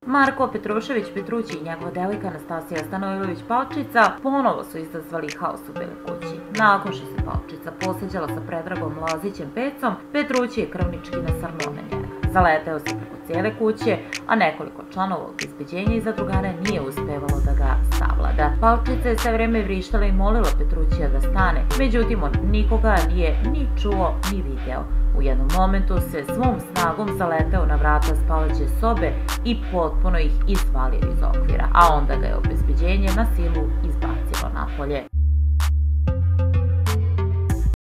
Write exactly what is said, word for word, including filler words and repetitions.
Marko Petrušević Petrući i njegova devojka Anastasija Stanojlović-Palčica ponovo su izazvali haos u Beloj kući. Nakon što se Palčica posvađala sa Predragom Lazićem Pecom, Petrući je krvnički nasrnuo na njega. Zaleteo se preko cijele kuće, a nekoliko članova obezbeđenja i zadrugara nije uspevalo da ga savlada. Palčica je sve vreme vrištala i molila Petrućija da stane, međutim on nikoga nije ni čuo ni video. U jednom momentu se svom snagom zaleteo na vrata spavaće sobe i potpuno ih izvalio iz okvira, a onda ga je obezbeđenje na silu izbacilo napolje.